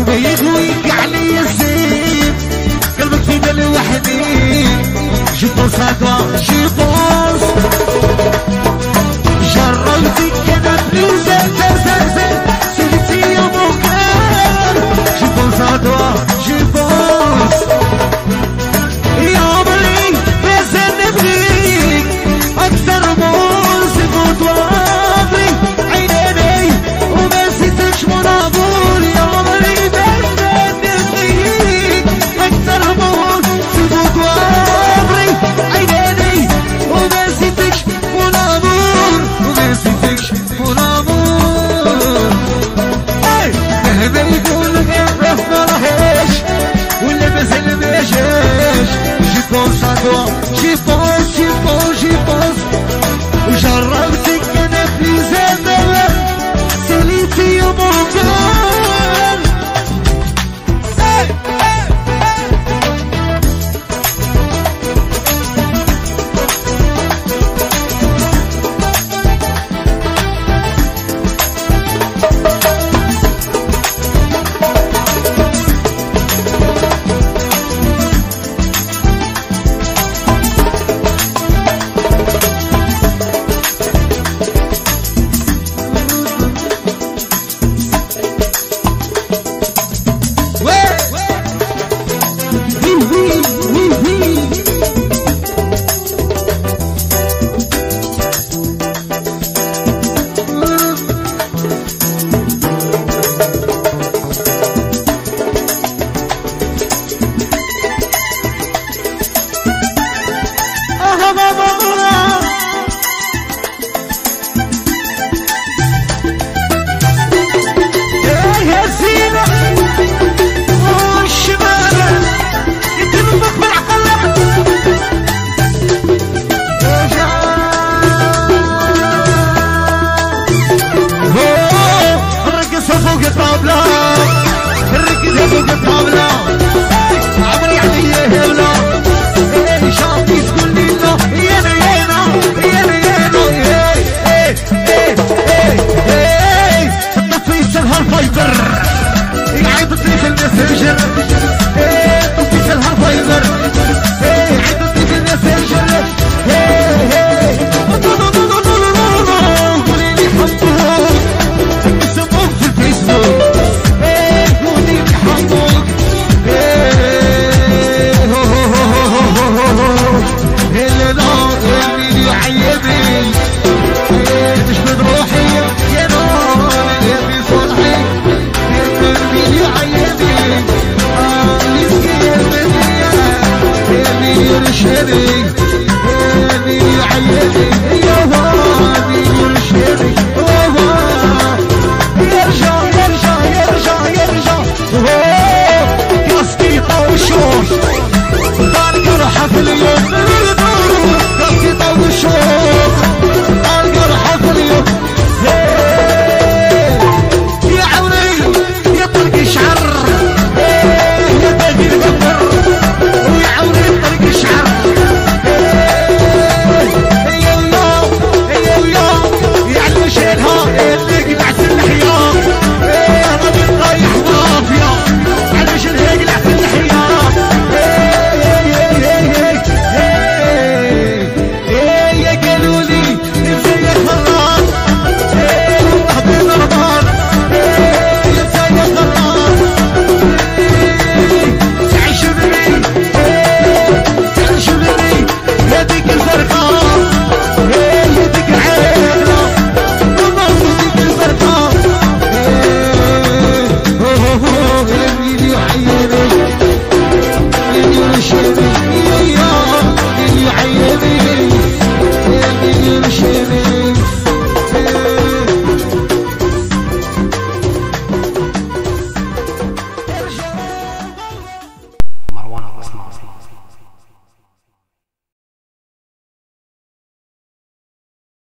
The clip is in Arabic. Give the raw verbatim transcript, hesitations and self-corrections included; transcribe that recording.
يقولوا يقع لي الزين قلبك في بالي وحدي جيبوس هكا جيبوس جربتك كذا بلوزة زازازة سلتي يا مكان جيبوس هكا جيبوس يا عمري بس نبغيك أكثر موز يفوت وعمري عينيني وما نسيتش منابور يا عمري بس نبغيك أكثر موز يفوت وعمري عينيني وما نسيتش منابور وما نسيتش منابور اي مهما يقول غير ما راهش ولا مازال ما جاش جيبوس هكا جيبوس جيبوس جيبوس وجربت